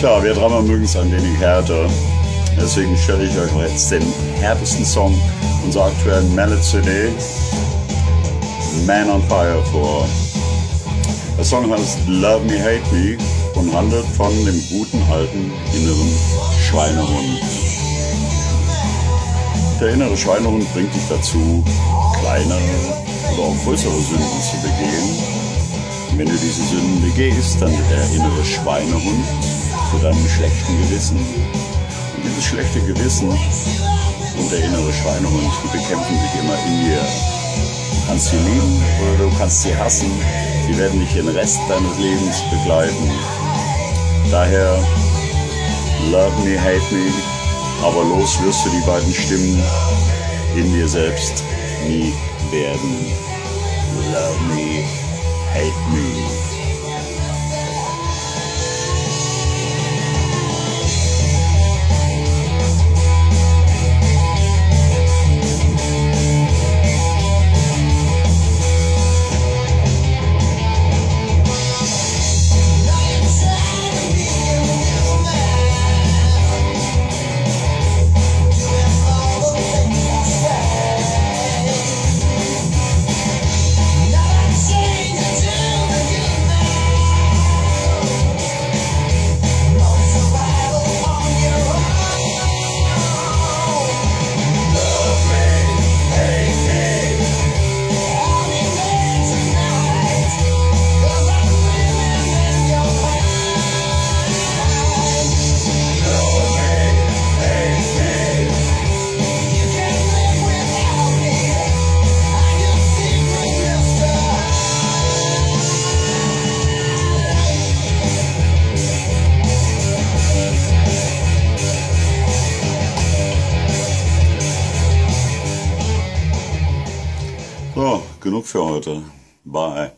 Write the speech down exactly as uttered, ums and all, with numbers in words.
Klar, wir Drummer mögen es ein wenig härter. Deswegen stelle ich euch jetzt den härtesten Song unserer aktuellen Mallet-C D, Man on Fire, vor. Der Song heißt Love Me, Hate Me und handelt von dem guten alten inneren Schweinehund. Der innere Schweinehund bringt dich dazu, kleinere oder auch größere Sünden zu begehen. Und wenn du diese Sünden begehst, dann wird der innere Schweinehund zu deinem schlechten Gewissen. Und dieses schlechte Gewissen und der innere Schweinehund, die bekämpfen sich immer in dir. Du kannst sie lieben oder du kannst sie hassen. Sie werden dich den Rest deines Lebens begleiten. Daher, love me, hate me, aber los wirst du die beiden Stimmen in dir selbst nie werden. Love me, hate me. So, genug für heute. Bye.